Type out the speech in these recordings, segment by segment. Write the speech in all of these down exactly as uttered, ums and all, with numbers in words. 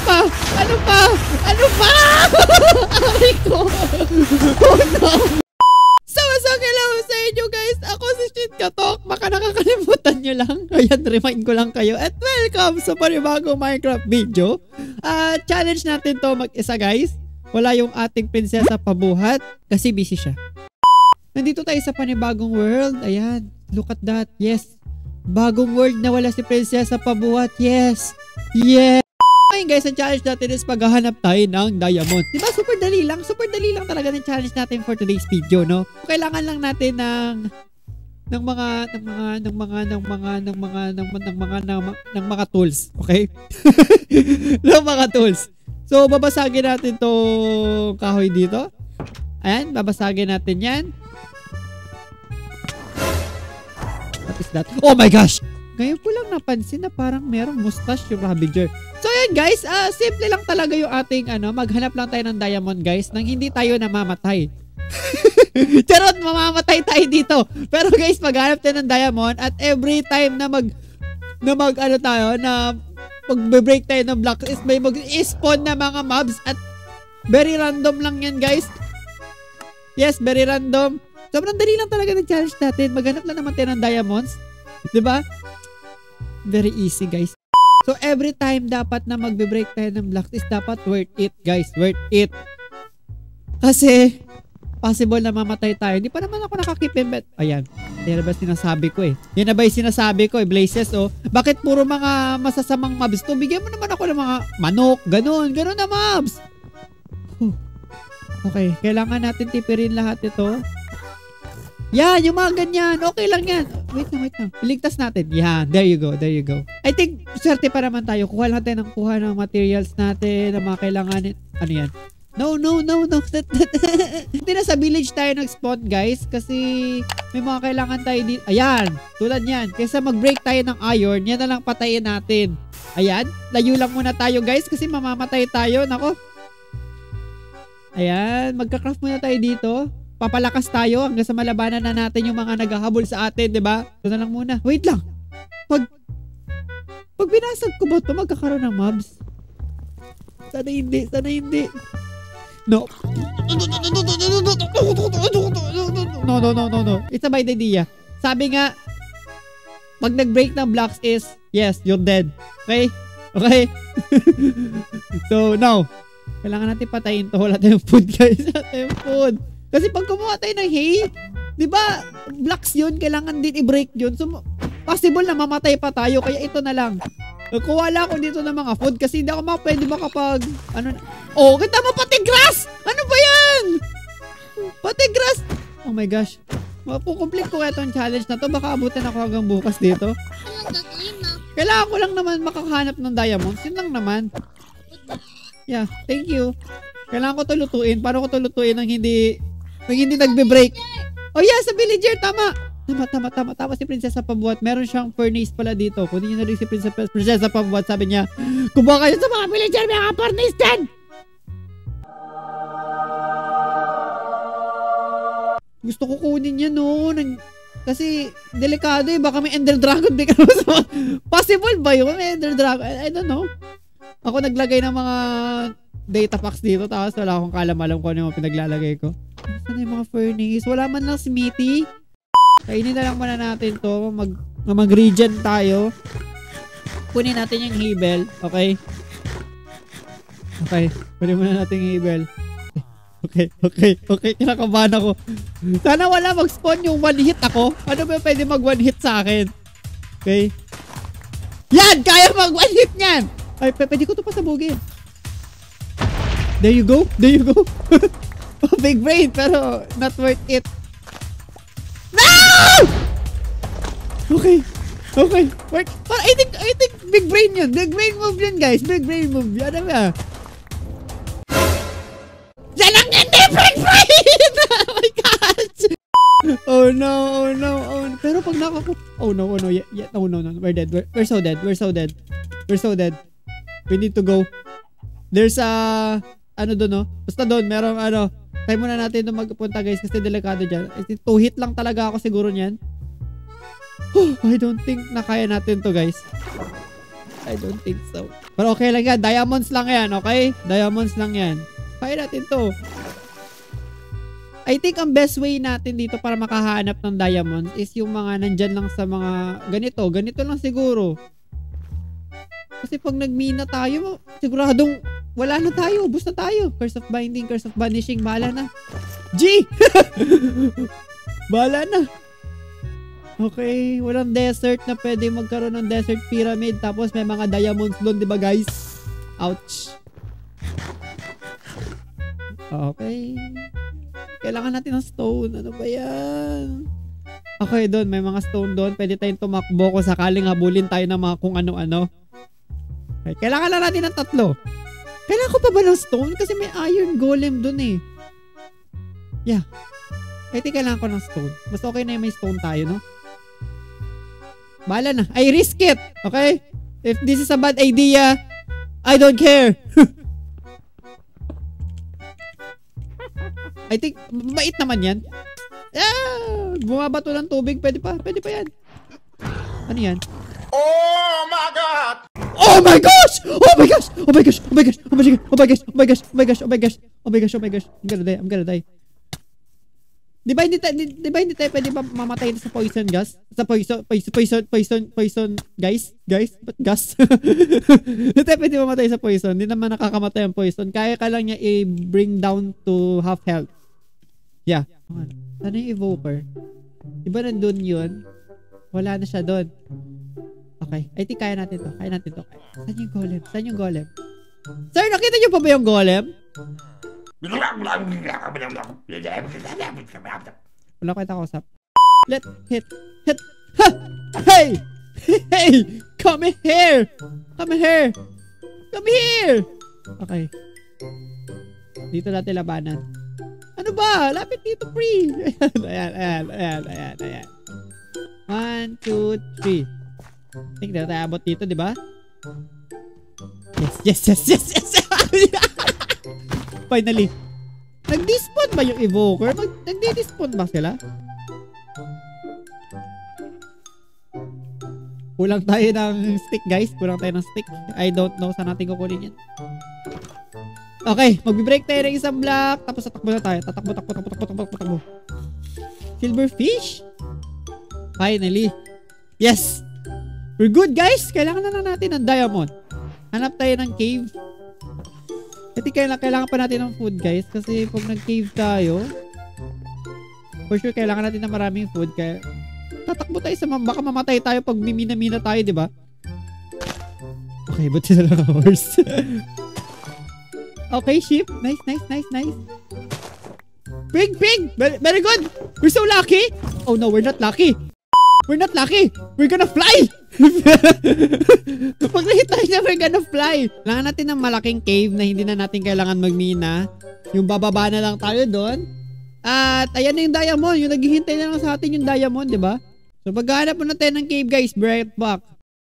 pa? Ano pa? Ano pa? Aray ko. Oh no. So, so hello sa inyo guys. Ako si Shit Katok. Baka nakakalimutan nyo lang. Ayan, remind ko lang kayo. At welcome sa panibagong Minecraft video. Uh, challenge natin to mag-isa guys. Wala yung ating prinsesa pabuhat kasi busy siya. Nandito tayo sa panibagong world. Ayan, look at that. Yes. Bagong world na wala si prinsesa pabuhat. Yes. Yes. Ngayon guys, ang challenge natin is paghahanap tayo ng diamond. Diba super dali lang? Super dali lang talaga ng challenge natin for today's video, no? Kailangan lang natin ng ng mga ng mga ng mga ng mga ng mga ng mga ng mga ng, ng mga tools, okay? ng mga tools. So babasagin natin tong kahoy dito. Ayan, babasagin natin 'yan. What is that? Oh my gosh! Ngayon ko lang napansin na parang merong mustache yung Ravager. So yun guys, uh, simple lang talaga yung ating ano, maghanap lang tayo ng diamond guys nang hindi tayo namamatay. Charot, mamamatay tayo dito. Pero guys, maghanap tayo ng diamond at every time na mag na mag ano tayo, na magbe-break tayo ng blocks is may mag-spawn na mga mobs at very random lang yan guys. Yes, very random. Sobrang dali lang talaga ng challenge natin. Maghanap lang naman tayo ng diamonds. Diba? Very easy guys. So every time dapat na magbe-break tayo ng blocks is dapat worth it guys. Worth it. Kasi possible na mamatay tayo. Hindi pa naman ako nakakipin bet. Ayan. Yan na ba sinasabi ko eh. Yan na ba yung sinasabi ko eh. Blazes oh. Bakit puro mga masasamang mobs to? Bigyan mo naman ako ng mga manok. Ganon. Ganon na mobs. Huh. Okay. Kailangan natin tipirin lahat ito. Yan, yung mga ganyan. Okay lang yan. Wait lang, wait lang. Iligtas natin. Yan, there you go, there you go. I think, swerte pa naman tayo. Kuha lang tayo ng kuha ng materials natin, ng mga kailanganin. Ano yan? No, no, no, no. Hindi na sa village tayo nag-spawn, guys. Kasi may mga kailangan tayo dito. Ayan, tulad yan. Kaysa mag-break tayo ng iron, yan na lang patayin natin. Ayan, layo lang muna tayo, guys. Kasi mamamatay tayo. Nako. Ayan, magka-craft muna tayo dito. Papalakas tayo hanggang sa malabanan na natin yung mga naghahabol sa atin, di ba? Ito na lang muna. Wait lang. Pag pag binasag ko ba ito, magkakaroon ng mobs? Sana hindi, sana hindi. No. No, no, no, no, no. It's a bad idea. Sabi nga, pag nag-break ng blocks is, yes, you're dead. Okay? Okay? So, now, kailangan natin patayin to. Wala tayong food, guys. Wala tayong food. Kasi pag kumuha tayo ng hay, di ba, blocks yun, kailangan din i-break yun. So, possible na mamatay pa tayo. Kaya ito na lang. Kuha lang ako dito ng mga food kasi hindi ako makapwede makapag, ano na. Oh, kita mo pati grass! Ano ba yan? Pati grass! Oh my gosh. Mapukomplete ko itong challenge na to. Baka abutin ako hanggang bukas dito. Kailangan ko lang naman makakahanap ng diamonds. Yun lang naman. Yeah, thank you. Kailangan ko to lutuin. Paano ko to lutuin nang hindi nang hindi nagbe-break? Oh yeah, sa villager, tama. Tama, tama, tama, tama si Prinsesa Pabuhat. Meron siyang furnace pala dito. Kunin niyo na rin si Prinsesa, Prinsesa Pabuhat. Sabi niya, kumuha kayo sa mga villager, may mga furnace dyan! Gusto ko kunin yan, no? Kasi, delikado eh. Baka may Ender Dragon. Possible ba yun? May Ender Dragon? I, I don't know. Ako naglagay ng mga data packs dito, tapos wala akong kalam-alam kung ano yung pinaglalagay ko. Saan yung mga furnace? Wala man lang smithy. Kainin na lang muna natin to. Mag, mag-regen tayo. Kunin natin yung hebel. Okay? Okay. Kunin muna natin yung hebel. Okay, okay, okay. Kinakabahan ako. Sana wala mag-spawn yung one hit ako. Ano ba pwede mag-one hit sa akin? Okay? Yan! Kaya mag-one hit niyan! Ay, pwede ko ito pasabugin. There you go. There you go. Oh, big brain, pero not worth it. No! Okay. Okay. Work. I think, I think big brain yun. Big brain move yun, guys. Big brain move. Ano ba? Yan ang hindi big brain! Oh my gosh! Oh no, oh no, oh no. Pero pag nakaku... Oh no, oh no. Yeah, yeah. Oh no, no. We're dead. We're, we're so dead. We're so dead. We're so dead. We need to go. There's a... ano doon, no? Basta doon, merong ano. Try muna natin doon magpunta, guys, kasi delikado dyan. Two hit lang talaga ako siguro niyan. I don't think na kaya natin to, guys. I don't think so. Pero okay lang yan. Diamonds lang yan, okay? Diamonds lang yan. Kaya natin to. I think ang best way natin dito para makahanap ng diamonds is yung mga nandyan lang sa mga ganito. Ganito lang siguro. Kasi pag nagmina tayo, siguradong wala na tayo. Ubus na tayo. Curse of Binding, Curse of Banishing. Bahala na. G! Bahala na. Okay. Walang desert na pwede magkaroon ng desert pyramid. Tapos may mga diamonds doon, di ba guys? Ouch. Okay. Kailangan natin ng stone. Ano ba yan? Okay, doon. May mga stone doon. Pwede tayong tumakbo kung sakaling habulin tayo ng mga kung ano-ano. Okay. Kailangan lang natin ng tatlo. Kailangan ko pa ba ng stone? Kasi may iron golem doon eh. Yeah. I think kailangan ko ng stone. Mas okay na yung may stone tayo, no? Bahala na. I risk it. Okay? If this is a bad idea, I don't care. I think, mabait naman yan. Ah, bumabato ng tubig. Pwede pa. Pwede pa yan. Ano yan? Oh my God! Oh my gosh! Oh my gosh! Oh my gosh! Oh my gosh! Oh my gosh! Oh my gosh! Oh my gosh! Oh my gosh! Oh my gosh! Oh my gosh! Oh my gosh! I'm gonna die. I'm gonna die. Di ba hindi tayo, di, di ba hindi tayo pwede mamatay sa poison gas? Sa poison, poison, poison, poison, poison, guys? Guys? Ba't gas? Hindi tayo pwede mamatay sa poison. Hindi naman nakakamatay ang poison. Kaya ka lang niya i-bring down to half health. Yeah. Ano yung evoker? Di ba nandun yun? Wala na siya doon. Okay. I think kaya natin to. Kaya natin to. Saan yung golem? Saan yung golem? Sir, nakita niyo pa ba yung golem? Wala ko ito kausap. Let hit. Hit. Ha! Hey! Hey! Come here! Come here! Come here! Okay. Dito natin labanan. Ano ba? Lapit dito, pre! Ayan, ayan, ayan, ayan, ayan. One, two, three. Think na tayo abot dito, di ba? Yes, yes, yes, yes, yes! Finally. Nag-despawn ba yung evoker? Nag-despawn ba sila? Kulang tayo ng stick, guys. Kulang tayo ng stick. I don't know saan natin kukunin yan. Okay. Mag-break tayo ng isang block. Tapos tatakbo na tayo. Tatakbo, takbo, takbo, takbo, takbo, takbo. Silverfish? Finally. Yes! We're good, guys. Kailangan na lang natin ng diamond. Hanap tayo ng cave. Kasi kailangan, kailangan pa natin ng food, guys. Kasi pag nag-cave tayo, for sure, kailangan natin ng maraming food. Kaya, tatakbo tayo sa baka mamatay tayo pag mimina-mina tayo, di ba? Okay, buti na lang ang horse. Okay, sheep. Nice, nice, nice, nice. Pig, pig! Very, very good! We're so lucky! Oh no, we're not lucky! We're not lucky! We're gonna fly! Pag nakita niya, we're gonna fly. Kailangan natin ng malaking cave na hindi na natin kailangan magmina. Yung bababa na lang tayo doon. At ayan na yung diamond. Yung naghihintay na lang sa atin yung diamond, di ba? So maghanap muna tayo ng cave, guys. Right back.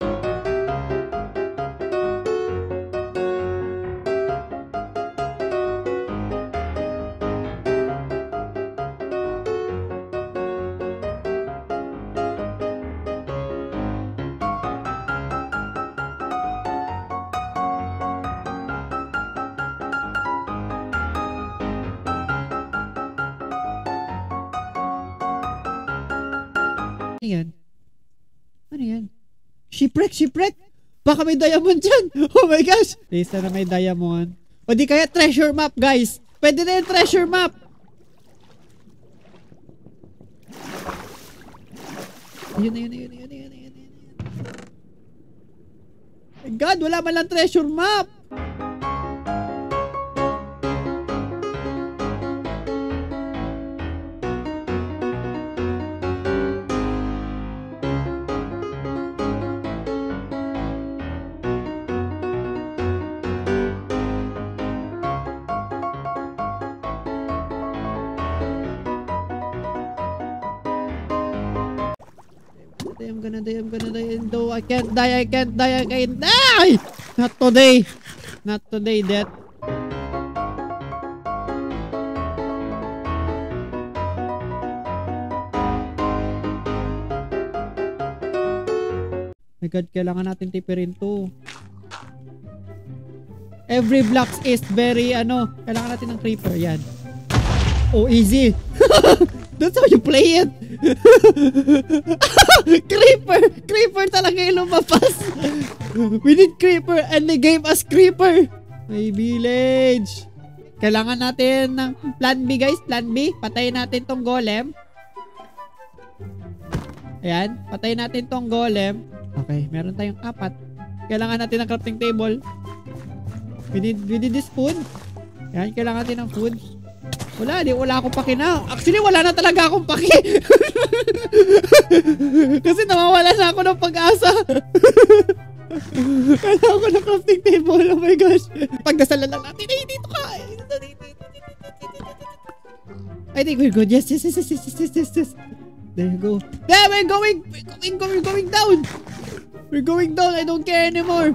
Ano yan? Ano yan? Shipwreck, shipwreck! Baka may diamond dyan! Oh my gosh! Please na may diamond. O di kaya treasure map, guys! Pwede na yung treasure map! Ayun na, yun na, yun na, yun na, yun na, yun na, yun na. My God! Wala man lang treasure map! I'm gonna die, I'm gonna die, and though I can't die, I can't die, I can't die! Not today! Not today, death. My my god, kailangan natin tipirin to. Every blocks is very, ano, kailangan natin ng creeper. Yan. Oh, easy. That's how you play it. Creeper! Creeper talaga yung lumabas. We need creeper and they gave us creeper. May village. Kailangan natin ng plan B, guys. Plan B. Patayin natin tong golem. Ayan. Patayin natin tong golem. Okay. Meron tayong apat. Kailangan natin ng crafting table. We need, we need this food. Ayan. Kailangan natin ng food. Wala. Di, wala akong paki na. Actually, wala na talaga akong paki. Kasi nawawala na ako ng pag-asa. Kailangan ko ng crafting table. Oh my gosh. Pagdasalan lang natin. Ay, dito ka. I think we're good. Yes, yes, yes, yes, yes, yes, yes, yes. There you go. There, we're going. We're going, we're going down. We're going down. I don't care anymore.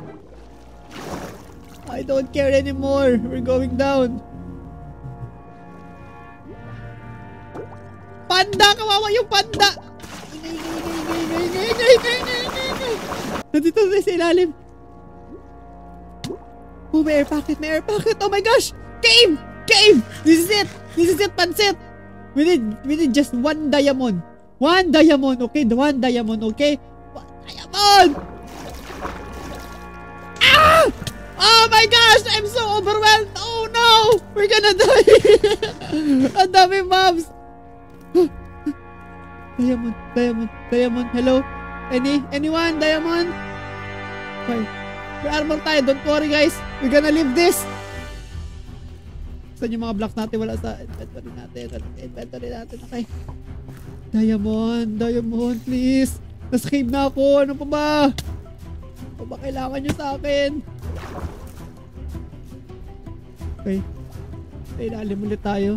I don't care anymore. We're going down. Panda! Kawawa yung panda! Nandito na sa ilalim. Oh, may air pocket, may air pocket. Oh my gosh! Cave! Cave! This is it! This is it, Pansit! We need, we need just one diamond. One diamond, okay? The one diamond, okay? One diamond! Ah! Oh my gosh! I'm so overwhelmed! Oh no! We're gonna die! Ang dami mobs! Diamond, diamond, diamond, hello? Any, anyone, diamond? Okay. May armor tayo, don't worry guys. We're gonna leave this. Saan yung mga blocks natin? Wala sa inventory natin. Inventory natin, okay. Diamond, diamond, please. Nasa cave na ako, ano pa ba? Ano pa ba kailangan nyo sa akin? Okay. Ilalim ulit tayo.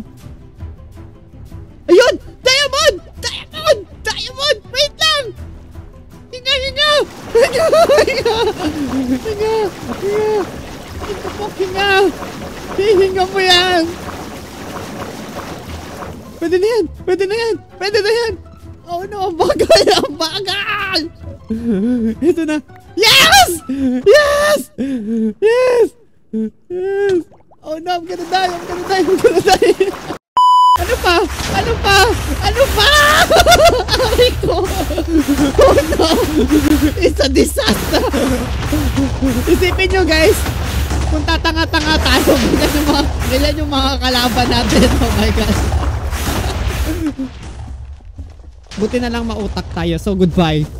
Ayun! Diamond! Diamond! Diamond! Wait lang! Hinga, hinga! Hinga! Hinga! Hinga! Hinga! Hinga po, hinga! Hihinga mo yan! Pwede na yan! Pwede na yan! Pwede na yan! Oh no! Ang bagal! Ang bagal! Ito na! Yes! Yes! Yes! Yes! Oh no! I'm gonna die! I'm gonna die! I'm gonna die! Ano pa? Ano pa? Ano pa? Aray ko! Oh no! It's a disaster! Isipin nyo guys, kung tatanga-tanga tayo, ganyan yung mga, ganyan yung mga kalaban natin. Oh my gosh. Buti na lang mautak tayo. So goodbye.